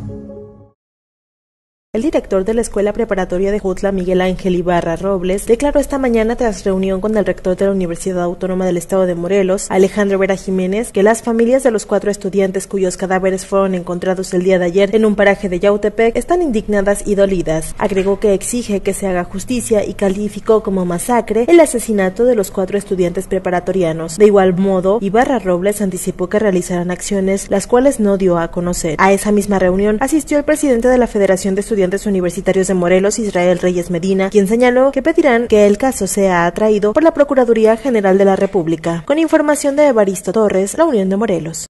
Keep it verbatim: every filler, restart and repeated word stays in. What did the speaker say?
El director de la Escuela Preparatoria de Jojutla, Miguel Ángel Ibarra Robles, declaró esta mañana tras reunión con el rector de la Universidad Autónoma del Estado de Morelos, Alejandro Vera Jiménez, que las familias de los cuatro estudiantes cuyos cadáveres fueron encontrados el día de ayer en un paraje de Yautepec están indignadas y dolidas. Agregó que exige que se haga justicia y calificó como masacre el asesinato de los cuatro estudiantes preparatorianos. De igual modo, Ibarra Robles anticipó que realizarán acciones, las cuales no dio a conocer. A esa misma reunión asistió el presidente de la Federación de Estudiantes Universitarios de Morelos, Israel Reyes Medina, quien señaló que pedirán que el caso sea atraído por la Procuraduría General de la República. Con información de Evaristo Torres, La Unión de Morelos.